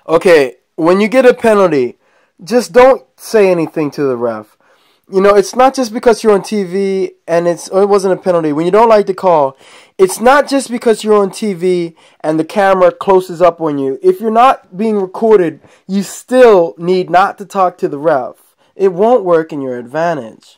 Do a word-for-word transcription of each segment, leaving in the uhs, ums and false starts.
Okay, when you get a penalty, just don't say anything to the ref. You know, it's not just because you're on T V and it's or it wasn't a penalty. When you don't like the call, it's not just because you're on T V and the camera closes up on you. If you're not being recorded, you still need not to talk to the ref. It won't work in your advantage.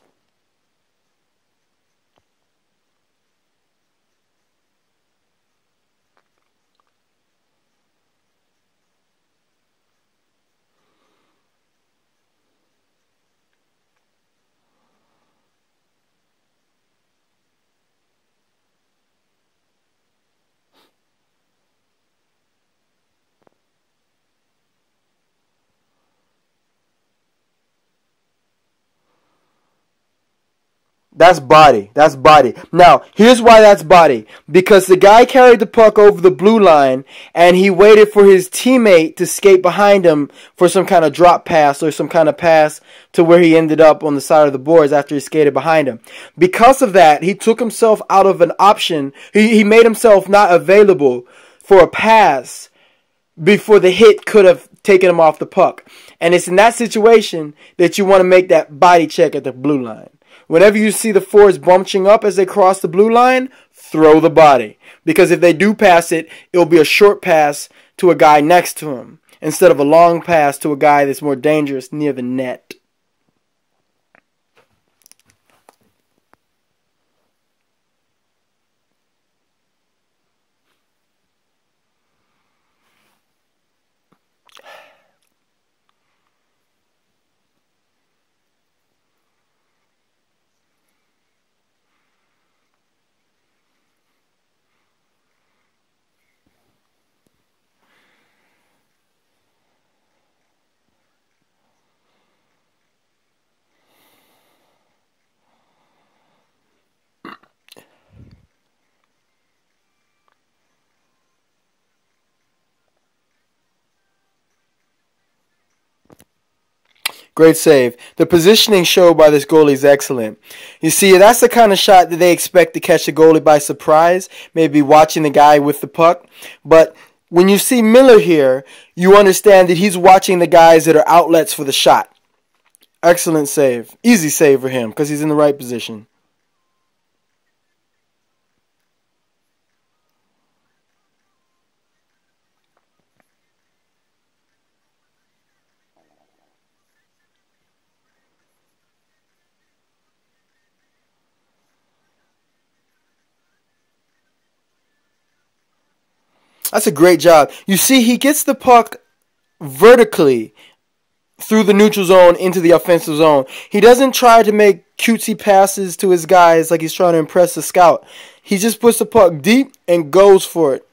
That's body. That's body. Now, here's why that's body. Because the guy carried the puck over the blue line, and he waited for his teammate to skate behind him for some kind of drop pass or some kind of pass to where he ended up on the side of the boards after he skated behind him. Because of that, he took himself out of an option. He, he made himself not available for a pass before the hit could have taken him off the puck. And it's in that situation that you want to make that body check at the blue line. Whenever you see the forwards bunching up as they cross the blue line, throw the body. Because if they do pass it, it'll be a short pass to a guy next to him instead of a long pass to a guy that's more dangerous near the net. Great save. The positioning shown by this goalie is excellent. You see, that's the kind of shot that they expect to catch the goalie by surprise, maybe watching the guy with the puck. But when you see Miller here, you understand that he's watching the guys that are outlets for the shot. Excellent save. Easy save for him because he's in the right position. That's a great job. You see, he gets the puck vertically through the neutral zone into the offensive zone. He doesn't try to make cutesy passes to his guys like he's trying to impress the scout. He just puts the puck deep and goes for it.